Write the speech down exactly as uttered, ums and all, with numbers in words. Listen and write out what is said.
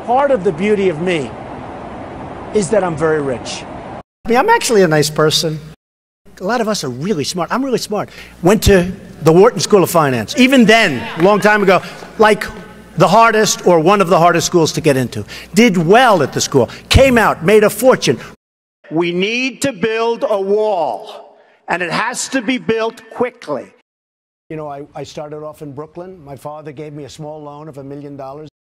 Part of the beauty of me is that I'm very rich. I mean, I'm actually a nice person. A lot of us are really smart. I'm really smart. Went to the Wharton School of Finance. Even then, a long time ago, like the hardest or one of the hardest schools to get into. Did well at the school. Came out, made a fortune. We need to build a wall, and it has to be built quickly. You know, I, I started off in Brooklyn. My father gave me a small loan of a million dollars.